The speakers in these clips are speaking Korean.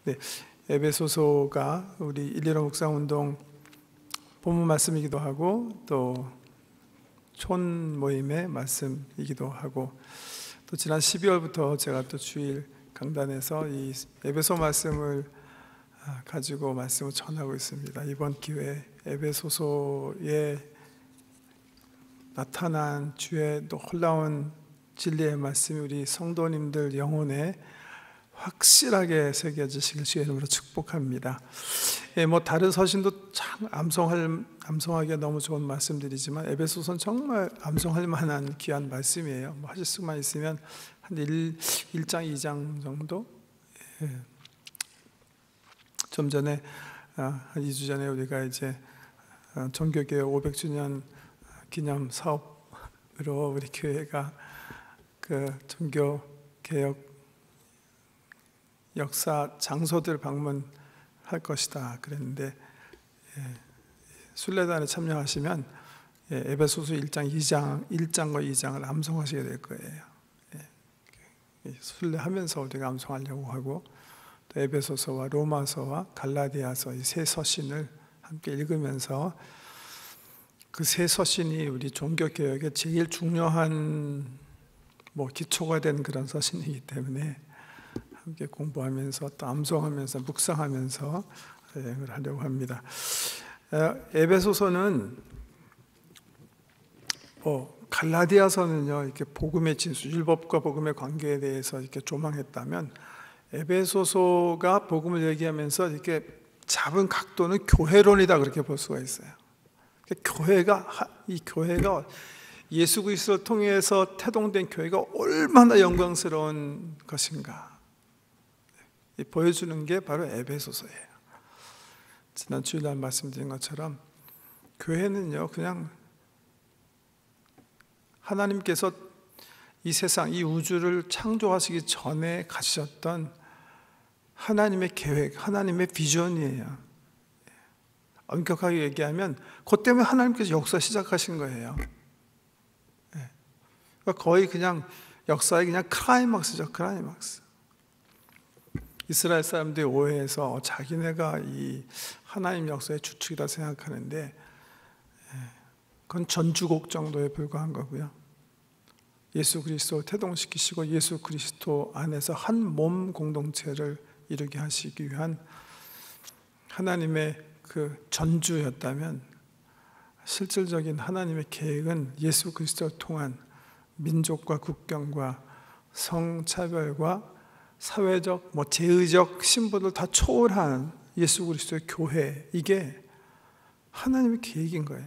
네, 에베소서가 우리 115 묵상운동 본문 말씀이기도 하고 또 촌 모임의 말씀이기도 하고 또 지난 12월부터 제가 또 주일 강단에서 이 에베소 말씀을 가지고 말씀을 전하고 있습니다. 이번 기회에 에베소서에 나타난 주의 놀라운 진리의 말씀이 우리 성도님들 영혼에 확실하게 새겨지시길 주의 이름으로 축복합니다. 다른 서신도 참 암송하기가 너무 좋은 말씀들이지만 에베소서는 정말 암송할 만한 귀한 말씀이에요. 하실 수만 있으면 한 1장, 2장 정도. 좀 전에 한 2주 전에 우리가 이제 종교개혁 500주년 기념 사업으로 우리 교회가 그 종교개혁 역사 장소들 방문할 것이다 그랬는데 순례단에 참여하시면 에베소서 1장과 2장을 암송하시게 될 거예요. 순례하면서 우리가 암송하려고 하고 또 에베소서와 로마서와 갈라디아서 이 세 서신을 함께 읽으면서 그 세 서신이 우리 종교개혁의 제일 중요한 기초가 된 그런 서신이기 때문에 함께 공부하면서 또 암송하면서 묵상하면서 여행을 하려고 합니다. 에베소서는 갈라디아서는요 이렇게 복음의 진수, 율법과 복음의 관계에 대해서 이렇게 조망했다면 에베소서가 복음을 얘기하면서 이렇게 잡은 각도는 교회론이다 그렇게 볼 수가 있어요. 이 교회가 예수 그리스도를 통해서 태동된 교회가 얼마나 영광스러운 것인가 보여주는 게 바로 에베소서예요. 지난 주일날 말씀드린 것처럼 교회는요 그냥 하나님께서 이 세상, 이 우주를 창조하시기 전에 가지셨던 하나님의 계획, 하나님의 비전이에요. 엄격하게 얘기하면 그것 때문에 하나님께서 역사 시작하신 거예요. 그러니까 거의 그냥 역사의 그냥 클라이막스죠. 클라이막스. 이스라엘 사람들이 오해해서 자기네가 이 하나님 역사의 주축이다 생각하는데 그건 전주곡 정도에 불과한 거고요. 예수 그리스도를 태동시키시고 예수 그리스도 안에서 한 몸 공동체를 이루게 하시기 위한 하나님의 그 전주였다면 실질적인 하나님의 계획은 예수 그리스도를 통한 민족과 국경과 성차별과 사회적, 제의적 신분을 다 초월한 예수 그리스도의 교회, 이게 하나님의 계획인 거예요.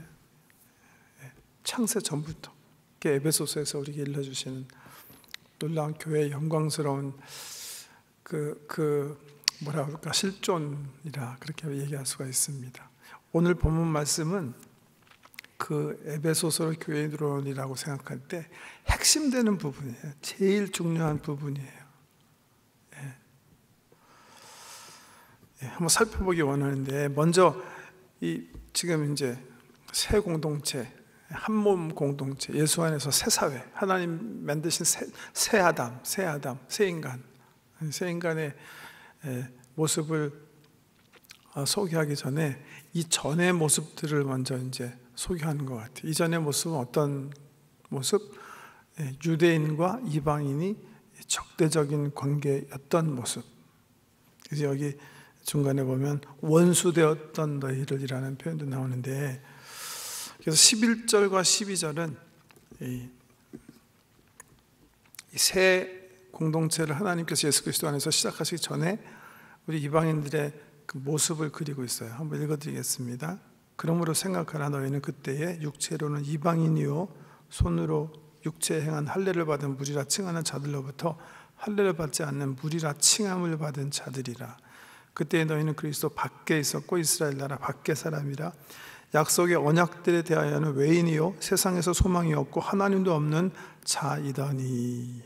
창세 전부터. 이게 에베소서에서 우리에게 일러주시는 놀라운 교회의 영광스러운 뭐라 그럴까, 실존이라 그렇게 얘기할 수가 있습니다. 오늘 본문 말씀은 그 에베소서의 교회론이라고 생각할 때 핵심되는 부분이에요. 제일 중요한 부분이에요. 한번 살펴보기 원하는데 먼저 지금 이제 새 공동체, 한 몸 공동체, 예수 안에서 새 사회, 하나님 만드신 새 아담, 새 인간의 모습을 소개하기 전에 이전의 모습들을 먼저 이제 소개하는 것 같아요. 이전의 모습은 어떤 모습? 유대인과 이방인이 적대적인 관계였던 모습. 그래서 여기 중간에 보면 원수되었던 너희들이라는 표현도 나오는데, 그래서 11절과 12절은 이 새 공동체를 하나님께서 예수 그리스도 안에서 시작하시기 전에 우리 이방인들의 그 모습을 그리고 있어요. 한번 읽어드리겠습니다. 그러므로 생각하라. 너희는 그때에 육체로는 이방인이요 손으로 육체에 행한 할례를 받은 무리라 칭하는 자들로부터 할례를 받지 않는 무리라 칭함을 받은 자들이라. 그때에 너희는 그리스도 밖에 있었고 이스라엘 나라 밖의 사람이라. 약속의 언약들에 대하여는 외인이요 세상에서 소망이 없고 하나님도 없는 자이더니.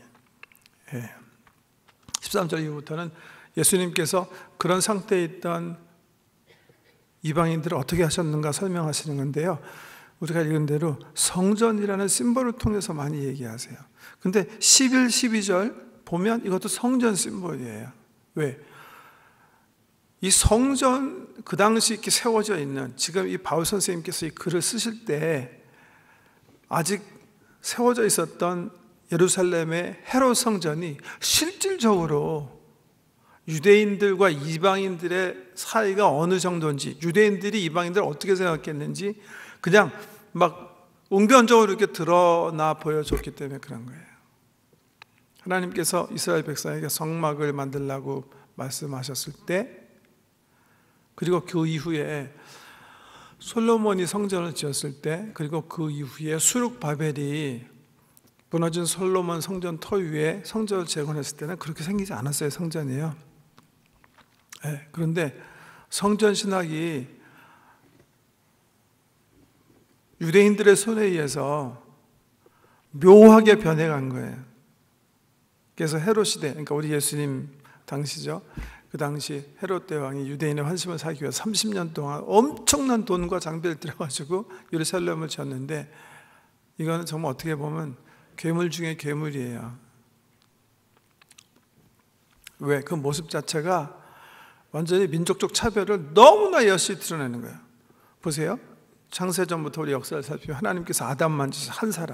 13절 이후부터는 예수님께서 그런 상태에 있던 이방인들을 어떻게 하셨는가 설명하시는 건데요. 우리가 읽은 대로 성전이라는 심볼을 통해서 많이 얘기하세요. 근데 11, 12절 보면 이것도 성전 심볼이에요. 왜? 이 성전 그 당시 이렇게 세워져 있는, 지금 이 바울 선생님께서 이 글을 쓰실 때 아직 세워져 있었던 예루살렘의 헤롯 성전이 실질적으로 유대인들과 이방인들의 사이가 어느 정도인지, 유대인들이 이방인들을 어떻게 생각했는지 그냥 막 웅변적으로 이렇게 드러나 보여줬기 때문에 그런 거예요. 하나님께서 이스라엘 백성에게 성막을 만들라고 말씀하셨을 때, 그리고 그 이후에 솔로몬이 성전을 지었을 때, 그리고 그 이후에 수룩바벨이 무너진 솔로몬 성전 터 위에 성전을 재건했을 때는 그렇게 생기지 않았어요. 성전이에요. 네, 그런데 성전 신학이 유대인들의 손에 의해서 묘하게 변해간 거예요. 그래서 헤롯 시대, 그러니까 우리 예수님 당시죠. 그 당시 헤롯 대왕이 유대인의 환심을 사기 위해 30년 동안 엄청난 돈과 장비를 들여가지고 예루살렘을 지었는데, 이거는 정말 어떻게 보면 괴물 중에 괴물이에요. 왜? 그 모습 자체가 완전히 민족적 차별을 너무나 여실히 드러내는 거예요. 보세요. 창세전부터 우리 역사를 살피면 하나님께서 아담 만드신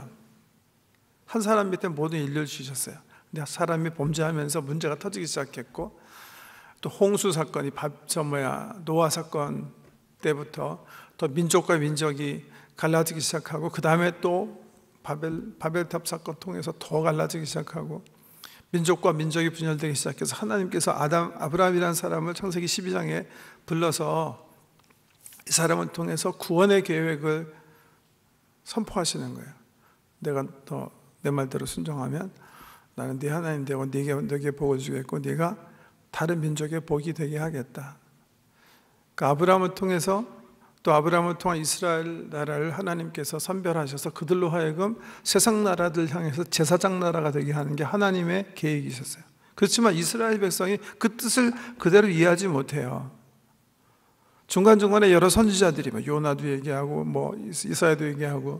한 사람 밑에 모든 인류를 주셨어요. 근데 사람이 범죄하면서 문제가 터지기 시작했고, 또 홍수 사건이 노아 사건 때부터 또 민족과 민족이 갈라지기 시작하고, 그 다음에 또 바벨탑 사건 통해서 더 갈라지기 시작하고, 민족과 민족이 분열되기 시작해서 하나님께서 아브라함이라는 사람을 창세기 12장에 불러서 이 사람을 통해서 구원의 계획을 선포하시는 거예요. 내가 너 내 말대로 순종하면 나는 네 하나님 되고 네게 복을 주겠고 네가 다른 민족의 복이 되게 하겠다. 그러니까 아브라함을 통해서, 또 아브라함을 통한 이스라엘 나라를 하나님께서 선별하셔서 그들로 하여금 세상 나라들 향해서 제사장 나라가 되게 하는 게 하나님의 계획이셨어요. 그렇지만 이스라엘 백성이 그 뜻을 그대로 이해하지 못해요. 중간중간에 여러 선지자들이 요나도 얘기하고 이사야도 얘기하고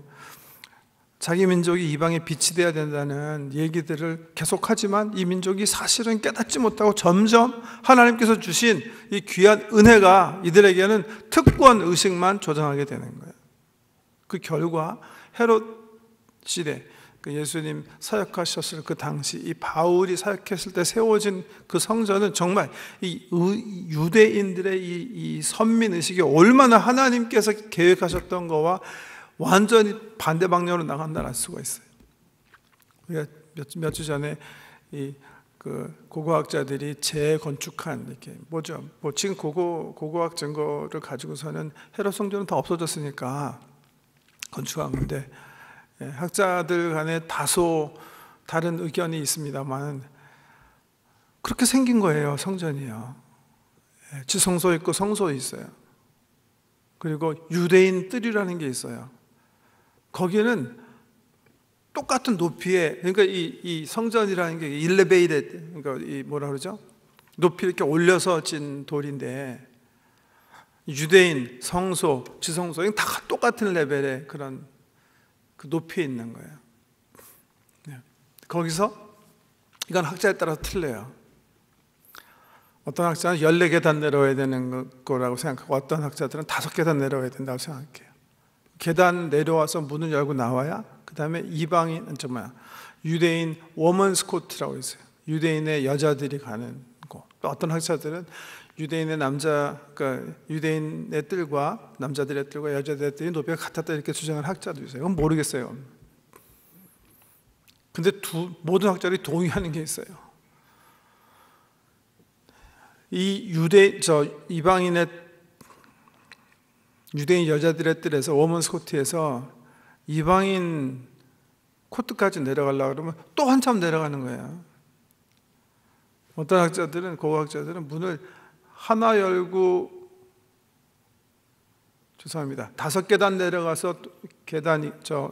자기 민족이 이방의 빛이 되어야 된다는 얘기들을 계속하지만 이 민족이 사실은 깨닫지 못하고 점점 하나님께서 주신 이 귀한 은혜가 이들에게는 특권 의식만 조장하게 되는 거예요. 그 결과 헤롯 시대, 그 예수님 사역하셨을 그 당시 이 바울이 사역했을 때 세워진 그 성전은 정말 이 유대인들의 이 선민 의식이 얼마나 하나님께서 계획하셨던 거와 완전히 반대 방향으로 나간다는 알 수가 있어요. 우리가 몇 주 전에 그 고고학자들이 재건축한 이렇게 지금 고고학 증거를 가지고서는 헤롯 성전은 다 없어졌으니까 건축한 건데, 학자들 간에 다소 다른 의견이 있습니다만 그렇게 생긴 거예요. 성전이요. 지성소 있고 성소 있어요. 그리고 유대인 뜰이라는 게 있어요. 거기는 똑같은 높이에, 그러니까 이 성전이라는 게 일레베이드, 그러니까 이 뭐라 그러죠? 높이 이렇게 올려서 진 돌인데, 유대인 성소, 지성소 이건 다 똑같은 레벨의 그런 그 높이에 있는 거예요. 거기서 이건 학자에 따라서 틀려요. 어떤 학자는 14계단 내려와야 되는 거라고 생각하고, 어떤 학자들은 5계단 내려와야 된다고 생각해요. 계단 내려와서 문을 열고 나와야 그 다음에 유대인 워먼스 코트라고 있어요. 유대인의 여자들이 가는 곳. 또 어떤 학자들은 유대인의 그러니까 유대인의 뜰과 남자들의 뜰과 여자들의 뜰이 높이가 같았다 이렇게 주장하는 학자도 있어요. 그건 모르겠어요. 근데 모든 학자들이 동의하는 게 있어요. 이 유대인 여자들의 뜰에서 워먼스 코트에서 이방인 코트까지 내려가려고 그러면 또 한참 내려가는 거예요. 어떤 학자들은, 고고학자들은 문을 하나 열고 5계단 내려가서 계단이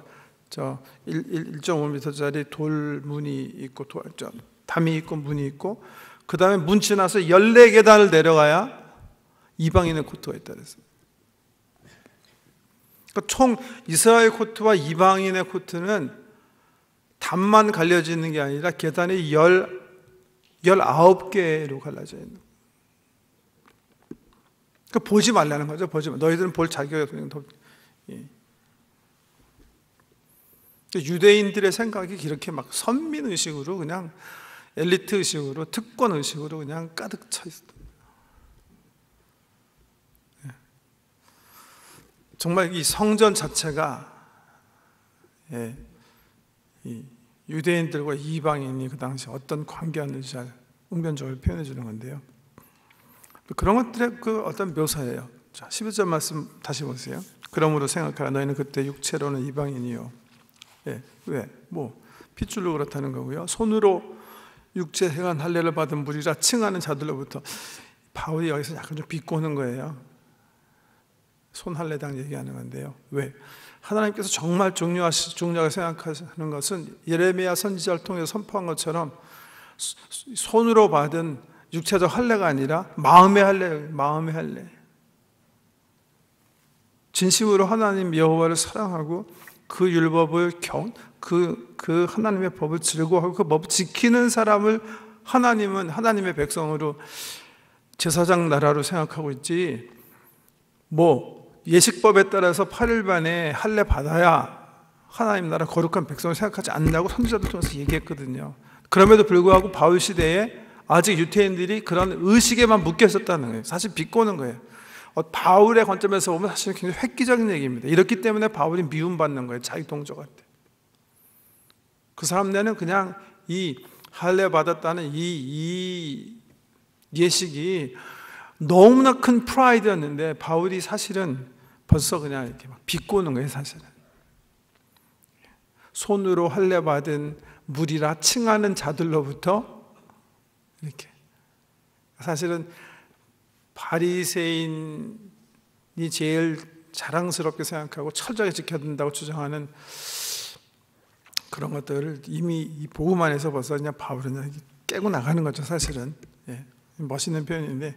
1.5m짜리 돌문이 있고 담이 있고 문이 있고, 그 다음에 문 지나서 14계단을 내려가야 이방인의 코트가 있다 그랬어요. 그러니까 총 이스라엘 코트와 이방인의 코트는 담만 갈려져 있는 게 아니라 계단이 19개로 갈라져 있는 거예요. 보지 말라는 거죠. 보지 마. 너희들은 볼 자격이 없는. 유대인들의 생각이 이렇게 막 선민의식으로 그냥 엘리트의식으로 특권의식으로 그냥 가득 차 있어요. 정말 이 성전 자체가 이 유대인들과 이방인이 그 당시 어떤 관계였는지 잘 웅변적으로 표현해 주는 건데요. 그런 것들의 그 어떤 묘사예요. 자, 11절 말씀 다시 보세요. 그러므로 생각하라. 너희는 그때 육체로는 이방인이요. 왜? 핏줄로 그렇다는 거고요. 손으로 육체 행한 할례를 받은 무리라 칭하는 자들로부터. 바울이 여기서 약간 좀 비꼬는 거예요. 손 할례당 얘기하는 건데요. 왜? 하나님께서 정말 중요하게 생각하는 것은 예레미야 선지자를 통해서 선포한 것처럼 손으로 받은 육체적 할례가 아니라 마음의 할례. 진심으로 하나님 여호와를 사랑하고 그 율법을 그 하나님의 법을 즐거워하고 그 법을 지키는 사람을 하나님은 하나님의 백성으로 제사장 나라로 생각하고 있지, 예식법에 따라서 8일 만에 할례 받아야 하나님 나라 거룩한 백성을 생각하지 않는다고 선지자들 통해서 얘기했거든요. 그럼에도 불구하고 바울 시대에 아직 유대인들이 그런 의식에만 묶여 있었다는 거예요. 사실 비꼬는 거예요. 바울의 관점에서 보면 사실 굉장히 획기적인 얘기입니다. 이렇기 때문에 바울이 미움받는 거예요. 자기 동조할 때. 그 사람들은 그냥 이 할례 받았다는 이 예식이 너무나 큰 프라이드였는데 바울이 사실은 벌써 그냥 이렇게 막 비꼬는 거예요. 사실은 손으로 할례 받은 무리라 칭하는 자들로부터 이렇게, 사실은 바리새인이 제일 자랑스럽게 생각하고 철저하게 지켜야 된다고 주장하는 그런 것들을 이미 이 복음 안에서 벌써 그냥 바울은 깨고 나가는 거죠. 사실은 멋있는 표현인데,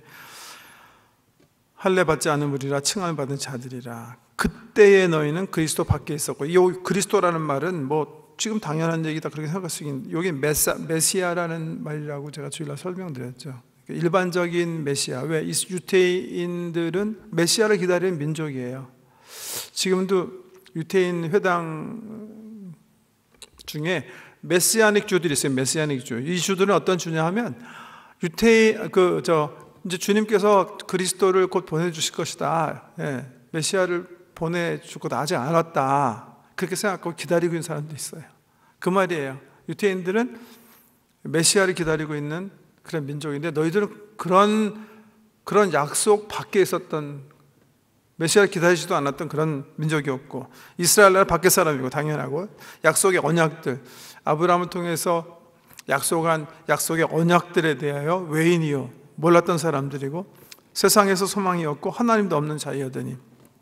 할례 받지 않은 무리라 칭함을 받은 자들이라. 그때의 너희는 그리스도 밖에 있었고, 이 그리스도라는 말은 지금 당연한 얘기다 그렇게 생각할 수 있는, 여기 메시아라는 말이라고 제가 주일날 설명드렸죠. 일반적인 메시아. 왜? 이 유대인들은 메시아를 기다리는 민족이에요. 지금도 유대인 회당 중에 메시아닉 주들이 있어요. 메시아닉 주. 이 주들은 어떤 주냐 하면 이제 주님께서 그리스도를 곧 보내주실 것이다. 메시아를 보내줄 것 아직 안 왔다. 그렇게 생각하고 기다리고 있는 사람도 있어요. 그 말이에요. 유대인들은 메시아를 기다리고 있는 그런 민족인데, 너희들은 그런 약속 밖에 있었던, 메시아를 기다리지도 않았던 그런 민족이었고, 이스라엘 나라 밖에 사람이고 당연하고, 약속의 언약들, 아브라함을 통해서 약속한 약속의 언약들에 대하여 외인이요 몰랐던 사람들이고, 세상에서 소망이 없고 하나님도 없는 자이더니,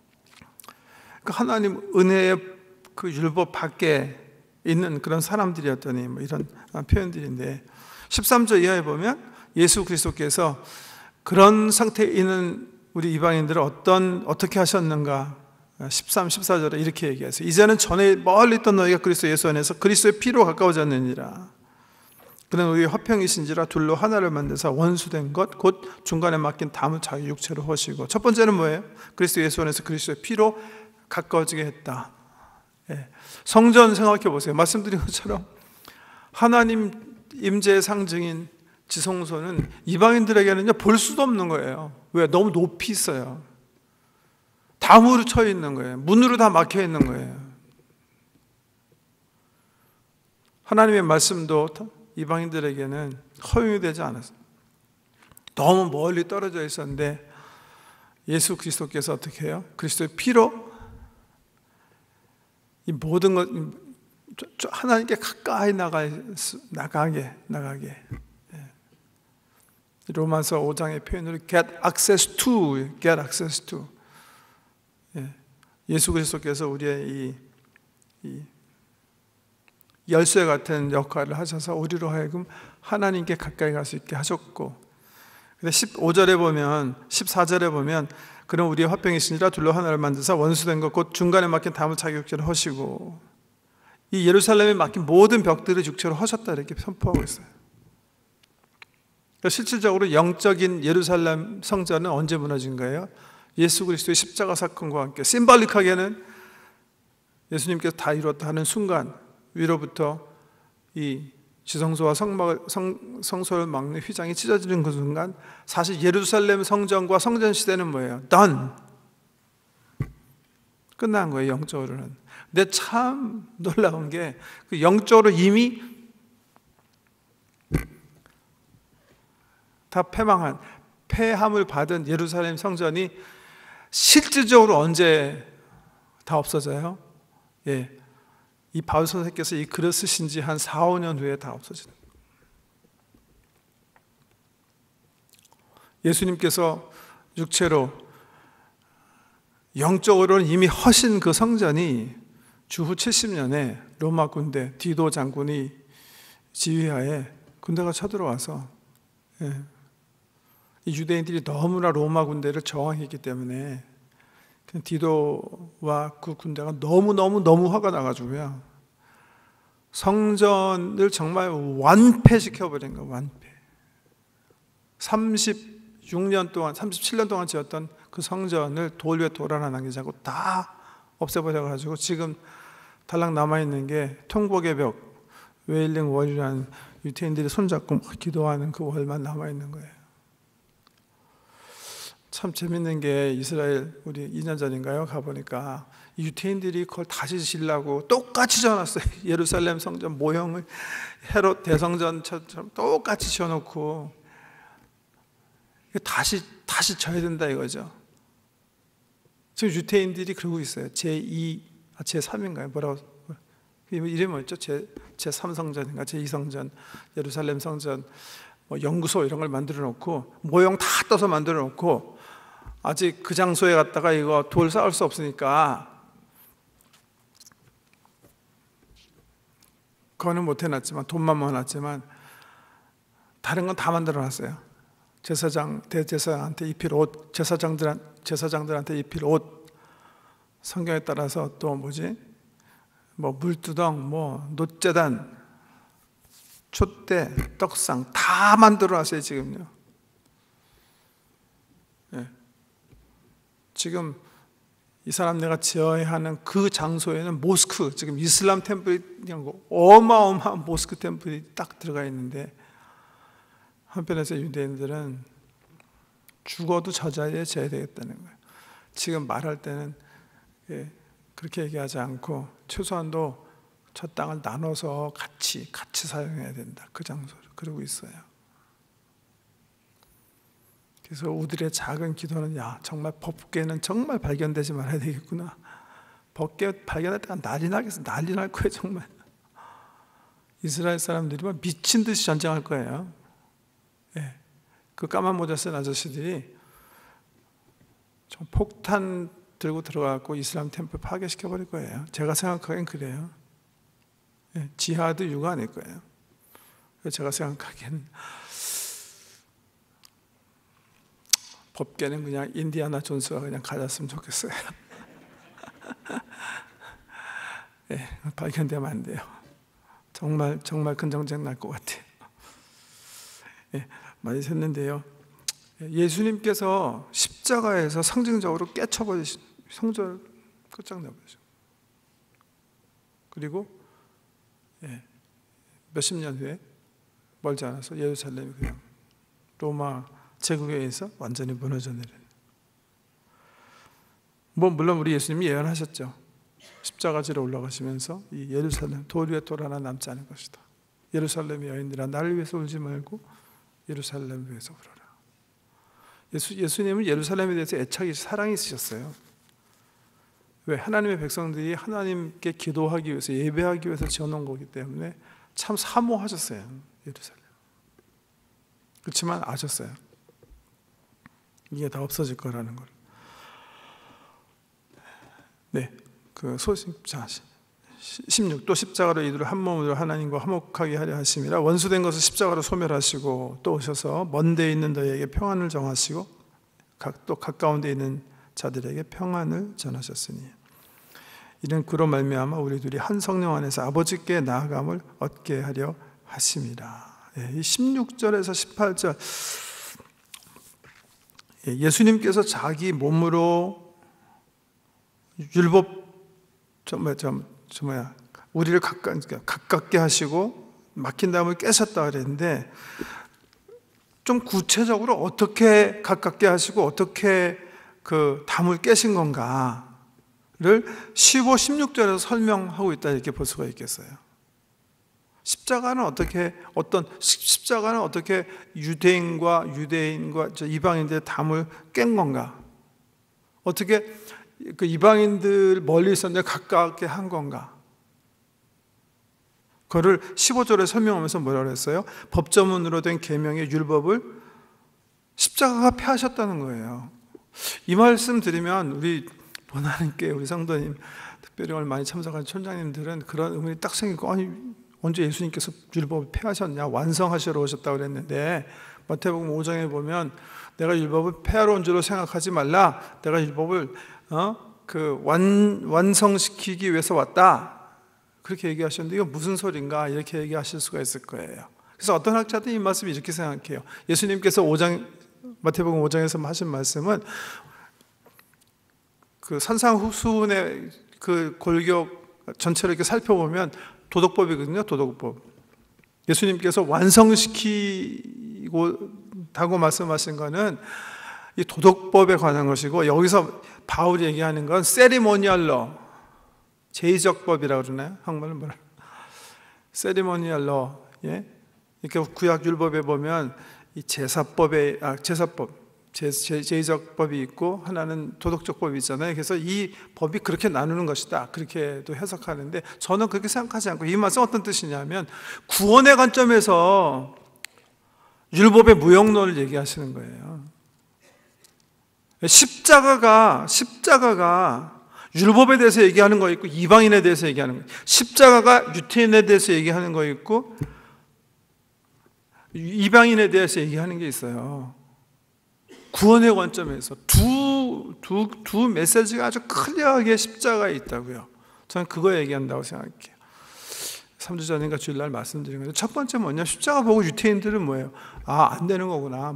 하나님 은혜의 그 율법 밖에 있는 그런 사람들이었더니, 이런 표현들인데, 13절 이하에 보면 예수 그리스도께서 그런 상태에 있는 우리 이방인들을 어떻게 하셨는가, 13, 14절에 이렇게 얘기하세요. 이제는 전에 멀리 있던 너희가 그리스도 예수 안에서 그리스도의 피로 가까워졌느니라. 그는 우리의 화평이신지라 둘로 하나를 만드사 원수된 것 곧 중간에 맡긴 담을 자기 육체로 허시고. 첫 번째는 뭐예요? 그리스도 예수 안에서 그리스도의 피로 가까워지게 했다. 성전 생각해 보세요. 말씀드린 것처럼 하나님 임재의 상징인 지성소는 이방인들에게는 볼 수도 없는 거예요. 왜? 너무 높이 있어요. 담으로 쳐 있는 거예요. 문으로 다 막혀 있는 거예요. 하나님의 말씀도 이방인들에게는 허용이 되지 않았어요. 너무 멀리 떨어져 있었는데 예수 그리스도께서 어떻게 해요? 그리스도의 피로 이 모든 것 하나님께 가까이 나가게. 로마서 5장의 표현으로 get access to. 예수 그리스도께서 우리의 이 열쇠 같은 역할을 하셔서 우리로 하여금 하나님께 가까이 갈 수 있게 하셨고, 근데 15절에 보면, 14절에 보면, 그럼 우리의 화평이시니라 둘로 하나를 만드사 원수된 것 곧 중간에 막힌 담을 자기 육체로 허시고. 이 예루살렘에 막힌 모든 벽들을 육체로 허셨다 이렇게 선포하고 있어요. 실질적으로 영적인 예루살렘 성전은 언제 무너진 거예요? 예수 그리스도의 십자가 사건과 함께 심볼릭하게는 예수님께서 다 이뤘다 하는 순간 위로부터 이 지성소와 성소를 막는 휘장이 찢어지는 그 순간 사실 예루살렘 성전과 성전 시대는 뭐예요? Done. 끝난 거예요, 영적으로는. 근데 참 놀라운 게 그 영적으로 이미 다 폐함을 받은 예루살렘 성전이 실질적으로 언제 다 없어져요? 예, 이 바울 선생께서 이 글을 쓰신 지 한 4, 5년 후에 다 없어지는 거예요. 예수님께서 육체로 영적으로는 이미 허신 그 성전이 주후 70년에 로마 군대 디도 장군이 지휘하에 군대가 쳐들어와서 이 유대인들이 너무나 로마 군대를 저항했기 때문에 디도와 그 군대가 너무 화가 나가지고요, 성전을 정말 완패시켜버린 거예요. 완패. 36년 동안 37년 동안 지었던 그 성전을 돌 위에 돌 하나 남기지 않고 다 없애버려가지고 지금 달랑 남아있는 게 통곡의 벽, 웨일링 월이라는 유태인들이 손잡고 기도하는 그 월만 남아있는 거예요. 참 재밌는 게 이스라엘 우리 2년 전인가요? 가보니까 유태인들이 그걸 다시 지으려고 똑같이 지어놨어요. 예루살렘 성전 모형을 헤롯 대성전처럼 똑같이 지어놓고 다시 져야 된다 이거죠. 지금 유태인들이 그러고 있어요. 제3인가요? 뭐라고? 이름이 뭐였죠? 제3성전인가? 제2성전, 예루살렘 성전, 뭐 연구소 이런 걸 만들어 놓고 모형 다 떠서 만들어 놓고 아직 그 장소에 갔다가 이거 돌 쌓을 수 없으니까 그거는 못 해놨지만 돈만 모아놨지만 다른 건 다 만들어 놨어요. 제사장, 대제사장한테 입힐 옷, 제사장들한테 입힐 옷, 성경에 따라서 또 뭐 물두덩, 뭐 놋재단, 촛대, 떡상 다 만들어 놨어요 지금요. 예. 지금 이 사람 내가 지어야 하는 그 장소에는 모스크, 지금 이슬람 템플이 어마어마한 모스크 템플이 딱 들어가 있는데 한편에서 유대인들은 죽어도 저 자리에 져야 되겠다는 거예요. 지금 말할 때는 그렇게 얘기하지 않고 최소한도 저 땅을 나눠서 같이 사용해야 된다. 그 장소를 그러고 있어요. 그래서 우리의 작은 기도는 정말 법궤는 정말 발견되지 말아야 되겠구나. 법궤 발견할 때가 난리 날 거예요 정말. 이스라엘 사람들이 막 미친 듯이 전쟁할 거예요. 그 까만 모자 쓴 아저씨들이 폭탄 들고 들어가고 이슬람 템플 파괴시켜 버릴 거예요. 제가 생각하기엔 그래요. 지하드 유가 아닐 거예요. 제가 생각하기엔 법궤는 그냥 인디아나 존스가 그냥 가졌으면 좋겠어요. 발견되면 안 돼요. 정말 근정쟁 날 것 같아요. 많이 샜는데요. 예수님께서 십자가에서 상징적으로 깨쳐버리신 성전을 끝장내버리죠. 그리고 몇십 년 후에 멀지 않아서 예루살렘이 그냥 로마 제국에 의해서 완전히 무너져 내리는. 물론 우리 예수님이 예언하셨죠. 십자가지로 올라가시면서 이 예루살렘 돌 위에 돌 하나 남지 않을 것이다. 예루살렘의 여인들아 나를 위해서 울지 말고 예루살렘을 위해서 울어라. 예수님은 예루살렘에 대해서 애착이 사랑이 있으셨어요. 왜? 하나님의 백성들이 하나님께 기도하기 위해서 예배하기 위해서 지어놓은 거기 때문에 참 사모하셨어요. 예루살렘. 그렇지만 아셨어요. 이게 다 없어질 거라는 걸. 그 소식 16. 또 십자가로 이들을 한 몸으로 하나님과 화목하게 하려 하심이라 원수된 것을 십자가로 소멸하시고 또 오셔서 먼 데 있는 너희에게 평안을 정하시고 또 가까운 데 있는 자들에게 평안을 전하셨으니 이는 그로 말미암아 우리 둘이 한 성령 안에서 아버지께 나아감을 얻게 하려 하심이라. 이 16절에서 18절, 예수님께서 자기 몸으로 율법 우리를 가깝게 하시고 막힌 담을 깨셨다 그랬는데, 좀 구체적으로 어떻게 가깝게 하시고 어떻게 그 담을 깨신 건가를 15, 16절에서 설명하고 있다, 이렇게 볼 수가 있겠어요. 십자가는 어떻게 유대인과 이방인들의 담을 깬 건가? 어떻게 그 이방인들 멀리 있었는데 가깝게 한 건가? 그거를 15절에 설명하면서 뭐라고 했어요? 법조문으로 된 계명의 율법을 십자가가 폐하셨다는 거예요. 이 말씀 드리면 우리 원하는께 우리 성도님, 특별히 오늘 많이 참석한 촌장님들은 그런 의문이 딱 생기고, 아니 언제 예수님께서 율법을 폐하셨냐, 완성하시러 오셨다고 그랬는데, 마태복음 5장에 보면 내가 율법을 폐하러 온 줄로 생각하지 말라, 내가 율법을 완성시키기 위해서 왔다, 그렇게 얘기하셨는데, 이거 무슨 소린가 이렇게 얘기하실 수가 있을 거예요. 그래서 어떤 학자들은 이 말씀을 이렇게 생각해요. 예수님께서 마태복음 5장에서 하신 말씀은 그 산상수훈의 그 골격 전체를 이렇게 살펴보면 도덕법이거든요. 도덕법. 예수님께서 완성시키고다고 말씀하신 거는 이 도덕법에 관한 것이고, 여기서 바울이 얘기하는 건 세리모니얼러, 제의적법이라고 그러나요? 한국말로 뭐라? 세리모니얼러. 예? 이렇게 구약 율법에 보면 이 제사법, 제의적법이 있고 하나는 도덕적법이 있잖아요. 그래서 이 법이 그렇게 나누는 것이다, 그렇게도 해석하는데, 저는 그렇게 생각하지 않고, 이 말씀 어떤 뜻이냐면 구원의 관점에서 율법의 무용론을 얘기하시는 거예요. 십자가가 율법에 대해서 얘기하는 거 있고, 이방인에 대해서 얘기하는 거예요. 십자가가 유태인에 대해서 얘기하는 거 있고, 이방인에 대해서 얘기하는 게 있어요. 구원의 관점에서 두 메시지가 아주 클리어하게 십자가에 있다고요. 저는 그거 얘기한다고 생각해요. 3주 전인가 주일날 말씀드린 건데, 첫 번째 뭐냐, 십자가 보고 유태인들은 뭐예요? 안 되는 거구나.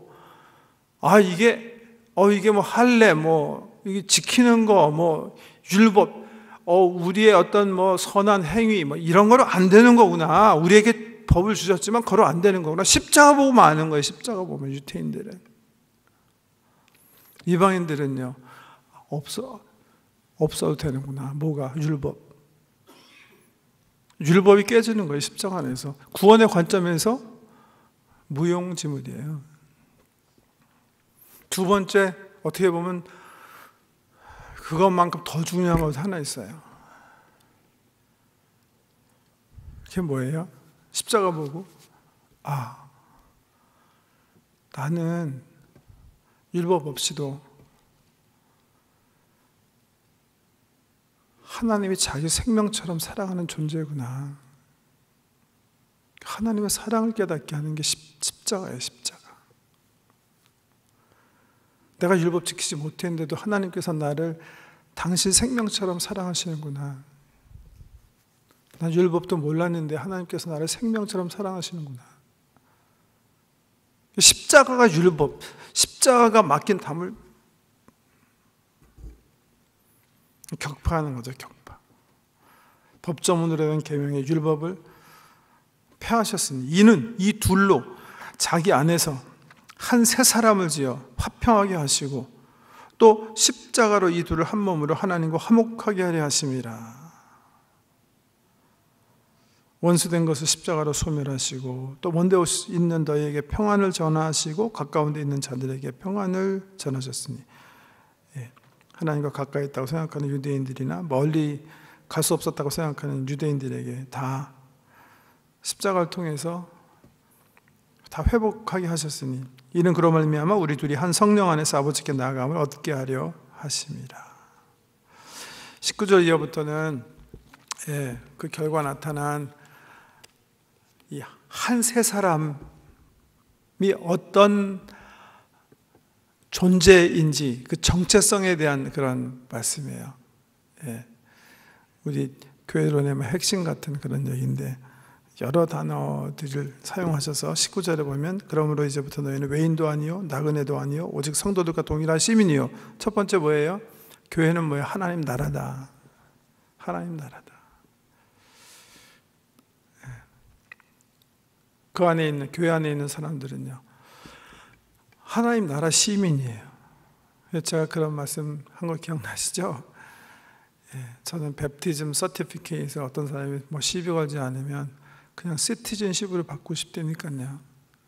이게 뭐 할례, 이게 지키는 거, 율법, 우리의 어떤 선한 행위, 이런 거로 안 되는 거구나. 우리에게 법을 주셨지만 그로 안 되는 거구나. 십자가 보고 아는 거예요. 십자가 보면, 유태인들은. 이방인들은요, 없어도 되는구나. 뭐가? 율법이 깨지는 거예요. 십자가 안에서. 구원의 관점에서 무용지물이에요. 두 번째, 어떻게 보면 그것만큼 더 중요한 것 하나 있어요. 그게 뭐예요? 십자가 보고, 나는 율법 없이도 하나님이 자기 생명처럼 사랑하는 존재구나. 하나님의 사랑을 깨닫게 하는 게 십자가예요. 십자가. 내가 율법 지키지 못했는데도 하나님께서 나를 당신 생명처럼 사랑하시는구나. 난 율법도 몰랐는데 하나님께서 나를 생명처럼 사랑하시는구나. 십자가가 율법, 십자가가 맡긴 담을 격파하는 거죠. 격파. 법조문으로 된 계명의 율법을 폐하셨으니, 이는 이 둘로 자기 안에서 한 새 사람을 지어 화평하게 하시고, 또 십자가로 이 둘을 한 몸으로 하나님과 화목하게 하려 하심이라. 원수된 것을 십자가로 소멸하시고, 또 먼데 있는 너희에게 평안을 전하시고 가까운 데 있는 자들에게 평안을 전하셨으니, 하나님과 가까이 있다고 생각하는 유대인들이나 멀리 갈 수 없었다고 생각하는 유대인들에게 다 십자가를 통해서 다 회복하게 하셨으니, 이는 그로 말미암아 우리 둘이 한 성령 안에서 아버지께 나아감을 얻게 하려 하심이라. 19절 이하부터는 그 결과 나타난 이 한 세 사람이 어떤 존재인지 그 정체성에 대한 그런 말씀이에요. 우리 교회론의 핵심 같은 그런 얘기인데, 여러 단어들을 사용하셔서 19절에 보면 그러므로 이제부터 너희는 외인도 아니요 나그네도 아니요 오직 성도들과 동일한 시민이요. 첫 번째 뭐예요? 교회는 뭐예요? 하나님 나라다. 하나님 나라다. 그 안에 있는 교회 안에 있는 사람들은요 하나님 나라 시민이에요. 제가 그런 말씀 한 거 기억나시죠? 저는 베프티즘 서티피케이트에 어떤 사람이 뭐 시비 걸지 않으면 그냥 시티즌십으로 받고 싶다니까요.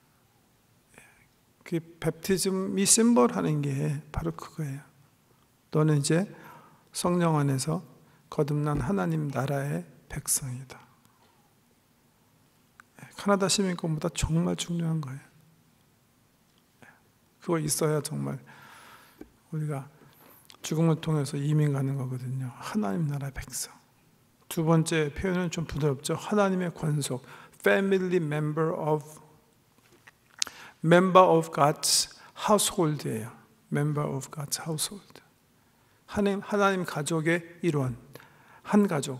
그 베프티즘이 심볼하는 게 바로 그거예요. 너는 이제 성령 안에서 거듭난 하나님 나라의 백성이다. 카나다 시민권보다 정말 중요한 거예요. 그거 있어야 정말 우리가 죽음을 통해서 이민 가는 거거든요. 하나님 나라 백성. 두 번째 표현은 좀 부드럽죠. 하나님의 권속. Family member of God's household예요. Member of God's household. 하나님 가족의 일원. 한 가족.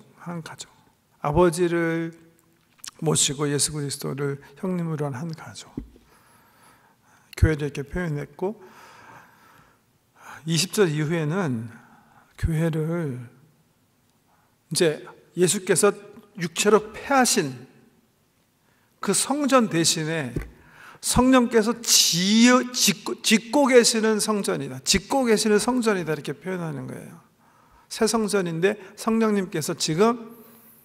아버지를 모시고 예수 그리스도를 형님으로 한 가족. 교회를 이렇게 표현했고 20절 이후에는 교회를 이제 예수께서 육체로 패하신 그 성전 대신에 성령께서 짓고 계시는 성전이다. 짓고 계시는 성전이다. 이렇게 표현하는 거예요. 새 성전인데 성령님께서 지금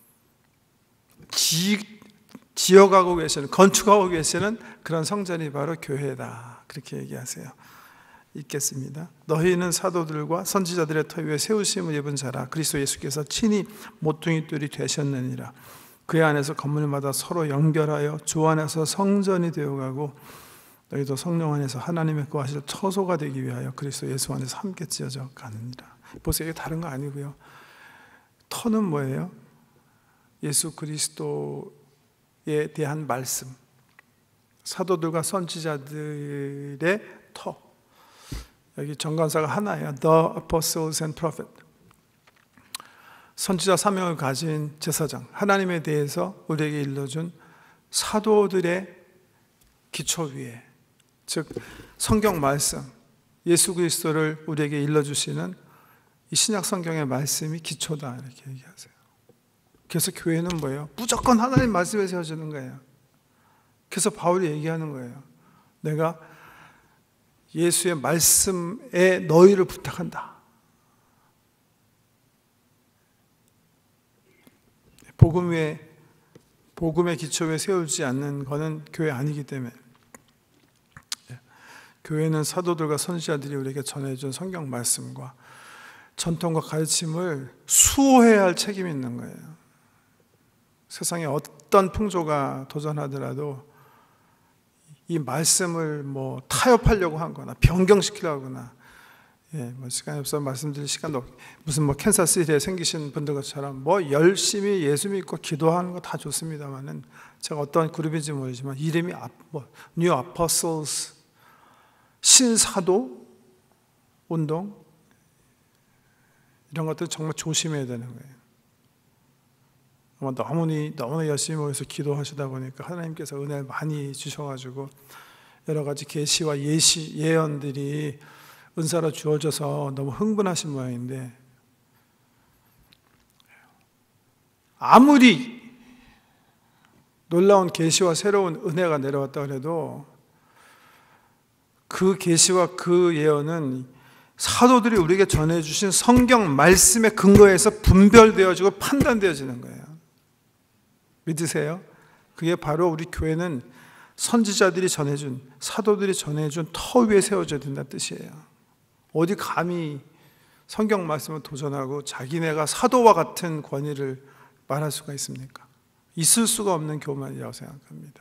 지어가고 계시는, 건축하고 계시는 그런 성전이 바로 교회다. 그렇게 얘기하세요. 읽겠습니다. 너희는 사도들과 선지자들의 터 위에 세우심을 입은 자라. 그리스도 예수께서 친히 모퉁이 돌이 되셨느니라. 그의 안에서 건물마다 서로 연결하여 주 안에서 성전이 되어가고 너희도 성령 안에서 하나님의 거하실 처소가 되기 위하여 그리스도 예수 안에서 함께 지어져 가느니라. 보세요. 이게 다른 거 아니고요. 터는 뭐예요? 예수 그리스도에 대한 말씀. 사도들과 선지자들의 터. 여기 정관사가 하나예요. The Apostles and Prophets. 선지자 사명을 가진 제사장. 하나님에 대해서 우리에게 일러준 사도들의 기초 위에, 즉 성경 말씀, 예수 그리스도를 우리에게 일러주시는 이 신약 성경의 말씀이 기초다. 이렇게 얘기하세요. 그래서 교회는 뭐예요? 무조건 하나님 말씀에 세워지는 거예요. 그래서 바울이 얘기하는 거예요. 내가 예수의 말씀에 너희를 부탁한다. 복음의 기초 위에 세우지 않는 것은 교회 아니기 때문에. 교회는 사도들과 선지자들이 우리에게 전해준 성경 말씀과 전통과 가르침을 수호해야 할 책임이 있는 거예요. 세상에 어떤 풍조가 도전하더라도 이 말씀을 뭐 타협하려고 하거나 변경시키려고 하거나, 뭐 시간이 없어서 말씀드릴 시간도 없고, 무슨 뭐 캔사스시티에 생기신 분들 것처럼 뭐 열심히 예수 믿고 기도하는 거 다 좋습니다만은, 제가 어떤 그룹인지 모르지만 이름이 뉴 아포슬스, 신사도 운동, 이런 것들 정말 조심해야 되는 거예요. 너무나 열심히 모여서 기도하시다 보니까 하나님께서 은혜를 많이 주셔가지고 여러 가지 계시와 예언들이 은사로 주어져서 너무 흥분하신 모양인데, 아무리 놀라운 계시와 새로운 은혜가 내려왔다 그래도 그 계시와 그 예언은 사도들이 우리에게 전해주신 성경 말씀의 근거에서 분별되어지고 판단되어지는 거예요. 믿으세요? 그게 바로 우리 교회는 선지자들이 전해준, 사도들이 전해준 터 위에 세워져야 된다는 뜻이에요. 어디 감히 성경 말씀을 도전하고 자기네가 사도와 같은 권위를 말할 수가 있습니까? 있을 수가 없는 교만이라고 생각합니다.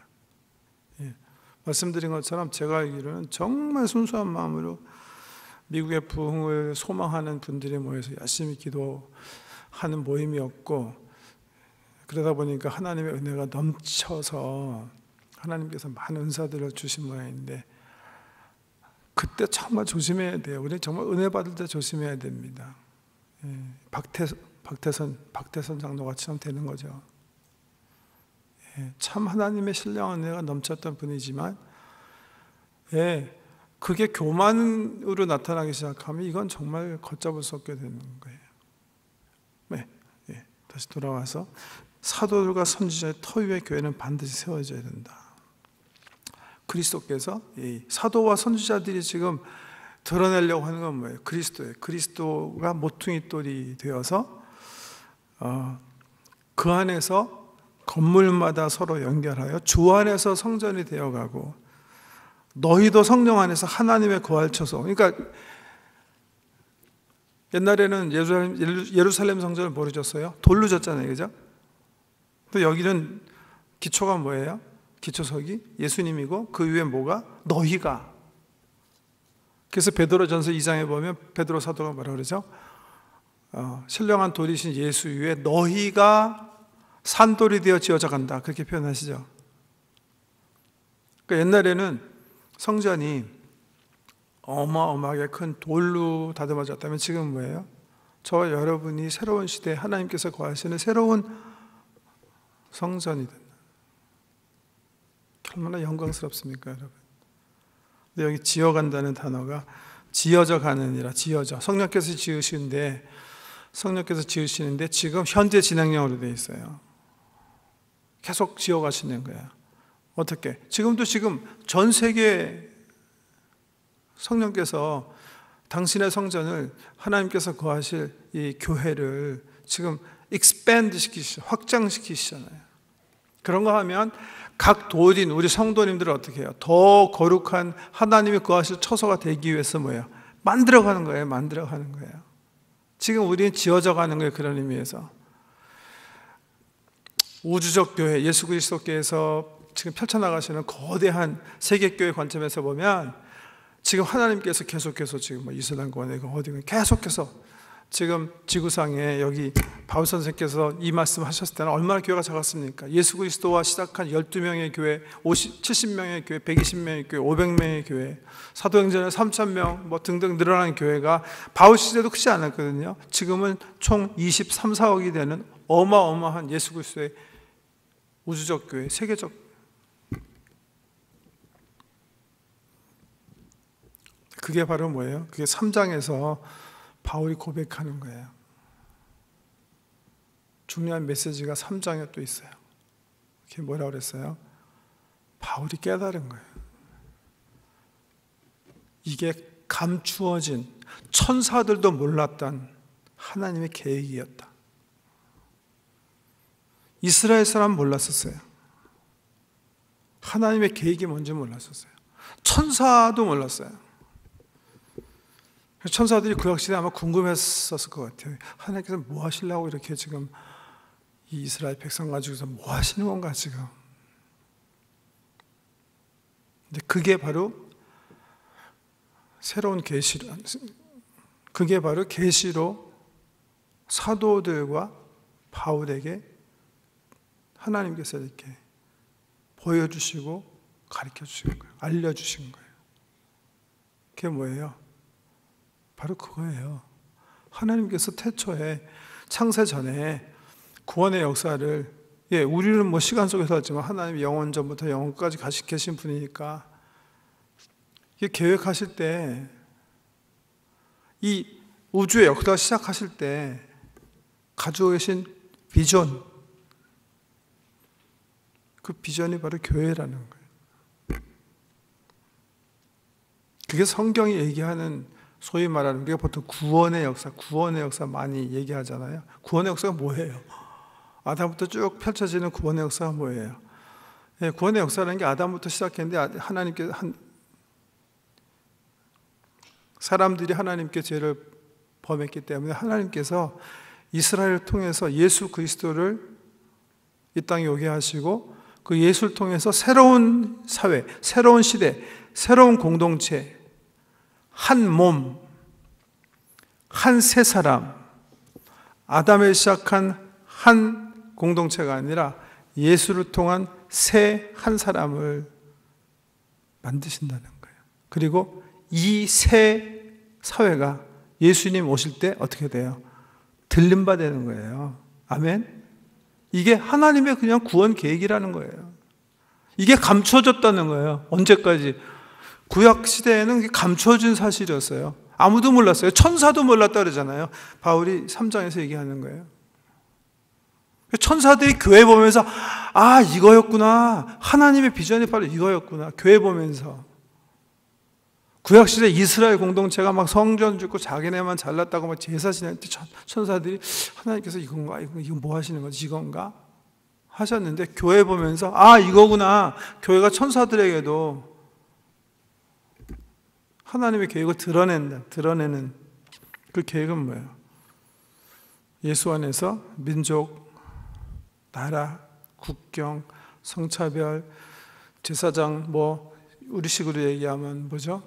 말씀드린 것처럼 제가 알기로는 정말 순수한 마음으로 미국의 부흥을 소망하는 분들이 모여서 열심히 기도하는 모임이었고, 그러다 보니까 하나님의 은혜가 넘쳐서 하나님께서 많은 은사들을 주신 모양인데, 그때 정말 조심해야 돼요. 우리 정말 은혜 받을 때 조심해야 됩니다. 박태선 장로같이처럼 되는 거죠. 참 하나님의 신령한 은혜가 넘쳤던 분이지만 그게 교만으로 나타나기 시작하면 이건 정말 걷잡을 수 없게 되는 거예요. 다시 돌아와서 사도들과 선지자의 터 위에 교회는 반드시 세워져야 된다. 그리스도께서 이 사도와 선지자들이 지금 드러내려고 하는 건 뭐예요? 그리스도예요. 그리스도가 모퉁이 돌이 되어서 그 안에서 건물마다 서로 연결하여 주 안에서 성전이 되어가고 너희도 성령 안에서 하나님의 거할 처소. 그러니까 옛날에는 예루살렘 성전을 뭐로 졌어요? 돌로 졌잖아요, 그죠? 또 여기는 기초가 뭐예요? 기초석이 예수님이고 그 위에 뭐가? 너희가. 그래서 베드로전서 2장에 보면 베드로 사도가 뭐라 그러죠? 신령한 돌이신 예수 위에 너희가 산돌이 되어 지어져 간다. 그렇게 표현하시죠. 그러니까 옛날에는 성전이 어마어마하게 큰 돌로 다듬어졌다면 지금 뭐예요? 저와 여러분이 새로운 시대에 하나님께서 거하시는 새로운 성전이 된다. 얼마나 영광스럽습니까, 여러분? 근데 여기 지어간다는 단어가 지어져 가느니라, 지어져. 성령께서 지으시는데 지금 현재 진행형으로 되어 있어요. 계속 지어가시는 거예요. 어떻게? 지금 전 세계 성령께서 당신의 성전을 하나님께서 거하실 이 교회를 지금 expand 시키시죠. 확장시키시잖아요. 그런 거 하면 각 도인 우리 성도님들은 어떻게 해요? 더 거룩한 하나님이 거하실 처소가 되기 위해서 뭐예요? 만들어가는 거예요. 지금 우리는 지어져 가는 거예요. 그런 의미에서 우주적 교회, 예수 그리스도께서 지금 펼쳐나가시는 거대한 세계교회 관점에서 보면 지금 하나님께서 계속해서 지금 이슬람권에 어디가 계속해서 지금 지구상에 여기 바울 선생님께서 이 말씀 하셨을 때는 얼마나 교회가 작았습니까? 예수 그리스도와 시작한 12명의 교회, 70명의 교회, 120명의 교회, 500명의 교회, 사도행전에 3,000명 등등 늘어나는 교회가 바울 시대도 크지 않았거든요. 지금은 총 23, 4억이 되는 어마어마한 예수 그리스도의 우주적 교회, 세계적. 그게 바로 뭐예요? 그게 3장에서 바울이 고백하는 거예요. 중요한 메시지가 3장에 또 있어요. 그게 뭐라고 그랬어요? 바울이 깨달은 거예요. 이게 감추어진 천사들도 몰랐던 하나님의 계획이었다. 이스라엘 사람 몰랐었어요. 하나님의 계획이 뭔지 몰랐었어요. 천사도 몰랐어요. 천사들이 그 역시 아마 궁금했었을 것 같아요. 하나님께서 뭐 하시려고 이렇게 지금 이 이스라엘 백성 가지고서 뭐 하시는 건가 지금. 근데 그게 바로 새로운 계시로, 그게 바로 계시로 사도들과 바울에게 하나님께서 이렇게 보여주시고 가르쳐 주신 거예요. 알려주신 거예요. 그게 뭐예요? 바로 그거예요. 하나님께서 태초에 창세 전에 구원의 역사를, 우리는 뭐 시간 속에서 하지만 하나님이 영원 전부터 영원까지 계신 분이니까 이게 계획하실 때, 이 우주의 역사 시작하실 때 가지고 계신 비전, 그 비전이 바로 교회라는 거예요. 그게 성경이 얘기하는 소위 말하는 우리가 보통 구원의 역사 많이 얘기하잖아요. 구원의 역사가 뭐예요? 아담부터 쭉 펼쳐지는 구원의 역사가 뭐예요? 구원의 역사라는 게 아담부터 시작했는데 하나님께 사람들이 하나님께 죄를 범했기 때문에 하나님께서 이스라엘을 통해서 예수 그리스도를 이 땅에 오게 하시고 그 예수를 통해서 새로운 사회, 새로운 시대, 새로운 공동체, 한 몸, 한 세 사람, 아담에 시작한 한 공동체가 아니라 예수를 통한 새 한 사람을 만드신다는 거예요. 그리고 이 새 사회가 예수님 오실 때 어떻게 돼요? 들림받는 거예요. 아멘? 이게 하나님의 그냥 구원 계획이라는 거예요. 이게 감춰졌다는 거예요. 언제까지? 구약 시대에는 감춰진 사실이었어요. 아무도 몰랐어요. 천사도 몰랐다 그러잖아요. 바울이 3장에서 얘기하는 거예요. 천사들이 교회 보면서 아, 이거였구나. 하나님의 비전이 바로 이거였구나. 교회 보면서. 구약시대 이스라엘 공동체가 막 성전 짓고 자기네만 잘났다고 막 제사 지낼 때 천사들이 하나님께서 이건가? 이거 뭐 하시는 거지? 이건가? 하셨는데 교회 보면서 아, 이거구나. 교회가 천사들에게도 하나님의 계획을 드러내는 그 계획은 뭐예요? 예수 안에서 민족, 나라, 국경, 성차별, 제사장, 뭐 우리식으로 얘기하면 뭐죠?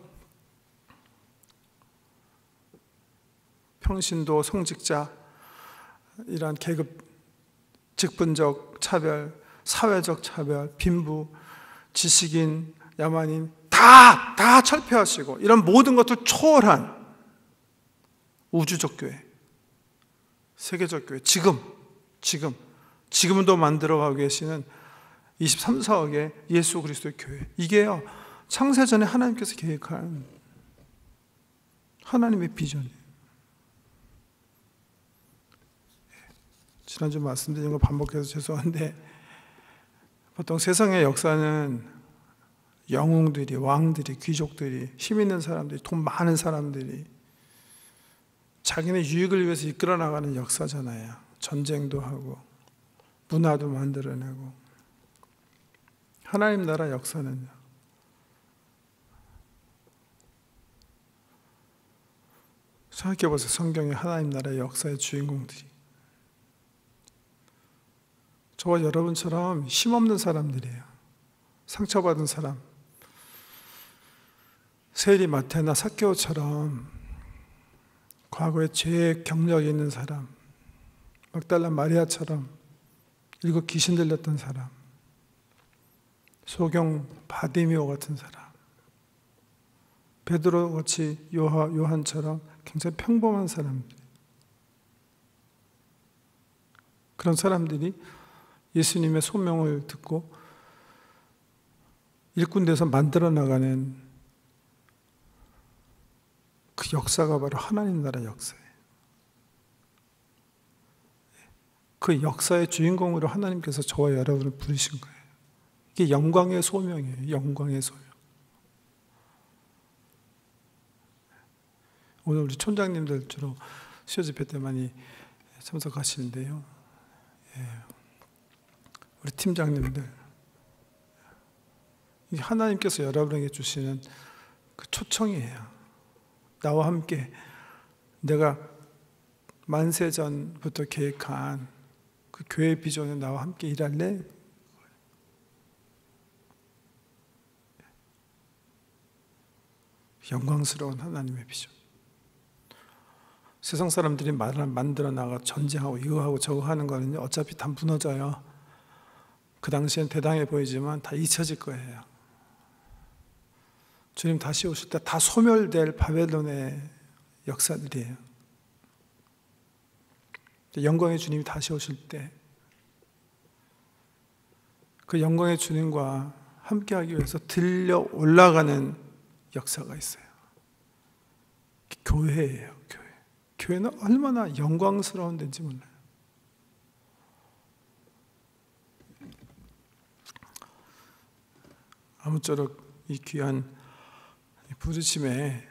평신도, 성직자, 이러한 계급, 직분적 차별, 사회적 차별, 빈부, 지식인, 야만인 다 철폐하시고 이런 모든 것들 초월한 우주적 교회, 세계적 교회, 지금도 만들어가고 계시는 23, 4억의 예수 그리스도의 교회. 이게요, 창세전에 하나님께서 계획한 하나님의 비전이에요. 지난주 말씀드린 거 반복해서 죄송한데, 보통 세상의 역사는 영웅들이, 왕들이, 귀족들이, 힘 있는 사람들이, 돈 많은 사람들이 자기네 유익을 위해서 이끌어 나가는 역사잖아요. 전쟁도 하고 문화도 만들어내고. 하나님 나라 역사는요, 생각해보세요. 성경의 하나님 나라의 역사의 주인공들이 저와 여러분처럼 힘없는 사람들이에요. 상처받은 사람, 세리 마태나 삭개오처럼 과거에 죄의 경력이 있는 사람, 막달라 마리아처럼 7 귀신 들렸던 사람, 소경 바디미오 같은 사람, 베드로같이 요한처럼 굉장히 평범한 사람들, 그런 사람들이 예수님의 소명을 듣고 일꾼돼서 만들어 나가는 그 역사가 바로 하나님 나라 역사예요. 그 역사의 주인공으로 하나님께서 저와 여러분을 부르신 거예요. 이게 영광의 소명이에요. 영광의 소명. 오늘 우리 촌장님들 주로 수요 집회 때 많이 참석하시는데요. 우리 팀장님들, 이게 하나님께서 여러분에게 주시는 그 초청이에요. 나와 함께 내가 만세 전부터 계획한 그 교회 비전에 나와 함께 일할래? 영광스러운 하나님의 비전. 세상 사람들이 만들어 나가 전쟁하고 이거 하고 저거 하는 거는 어차피 다 무너져요. 그 당시엔 대당해 보이지만 다 잊혀질 거예요. 주님 다시 오실 때 다 소멸될 바벨론의 역사들이에요. 영광의 주님이 다시 오실 때 그 영광의 주님과 함께하기 위해서 들려 올라가는 역사가 있어요. 교회예요. 교회는 얼마나 영광스러운 데인지 몰라요. 아무쪼록 이 귀한 부르심에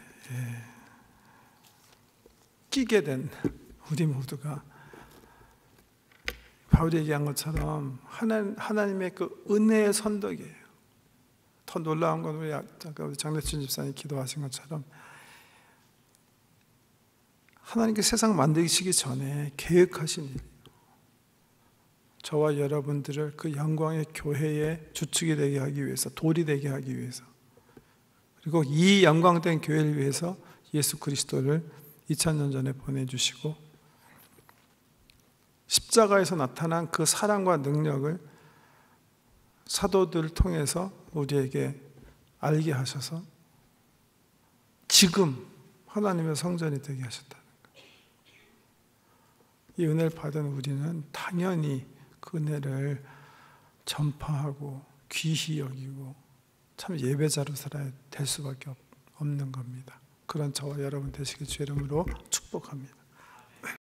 끼게 된 우리 모두가 바울이 얘기한 것처럼 하나님의 그 은혜의 선덕이에요. 더 놀라운 건 우리 장대춘 집사님 기도하신 것처럼 하나님께 세상 만드시기 전에 계획하신 일이에요. 저와 여러분들을 그 영광의 교회의 주축이 되게 하기 위해서, 돌이 되게 하기 위해서, 그리고 이 영광된 교회를 위해서 예수 그리스도를 2000년 전에 보내주시고 십자가에서 나타난 그 사랑과 능력을 사도들을 통해서 우리에게 알게 하셔서 지금 하나님의 성전이 되게 하셨다는 거예요. 이 은혜를 받은 우리는 당연히 그 은혜를 전파하고 귀히 여기고 참 예배자로 살아야 될 수밖에 없는 겁니다. 그런 저와 여러분 되시길 주의 이름으로 축복합니다.